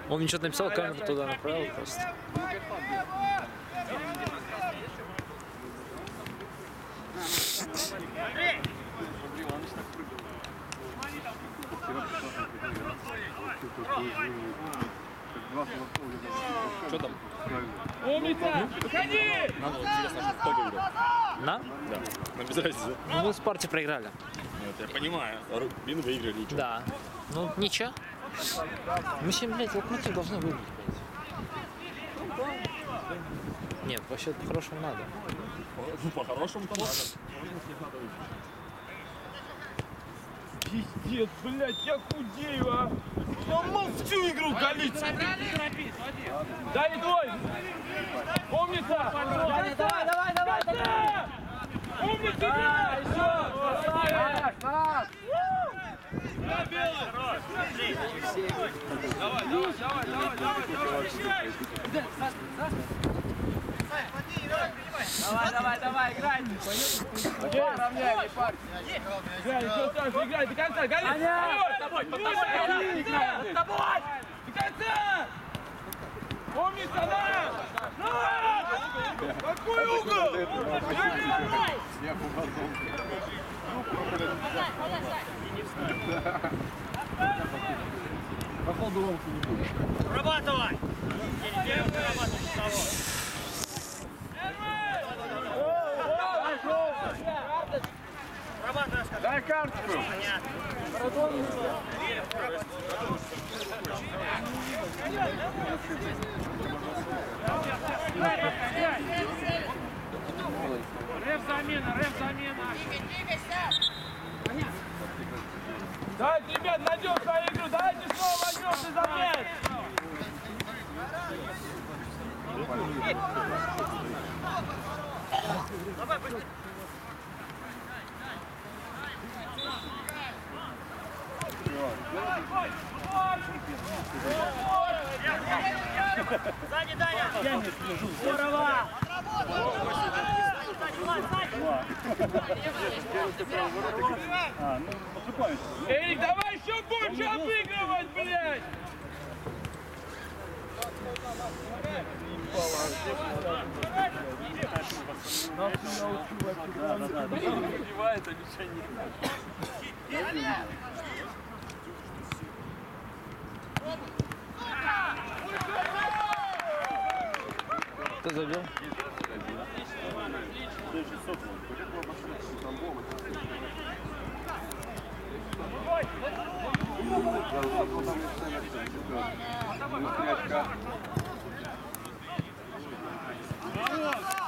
Он мне что-то написал, камеру туда направил просто. Что там? Умница! Выходи! Нам интересно, кто выиграл. На? Да. Нам без разницы. Ну, мы в спорте проиграли. Нет, я понимаю. Рубин выиграли, ничего. Да. Ну, ничего. Мы сегодня, блядь, Локомотив должны выиграть, блядь. Нет, вообще по-хорошему надо. Ну, по-хорошему-то надо. Пиздец, блядь, я худею, а! Я мог всю игру колить! Дай твой! Умница! Давай! Умница! Да, еще! Давай, играй! Равняй, парень! Играй, до конца, гони! С тобой! До конца! Умница, на! Какой угол? Я попадал. Походу ломку не будет. Вырабатывай! Дай карточку. Рэп-замена! Давайте, ребят, найдем свою игру, давайте снова возьмемся за мяч! Давай, быстрее! Сзади, Даня! Я не слежу. Здорово! Эрик, давай еще больше обыгрывать, блядь! Кто забил? Давай.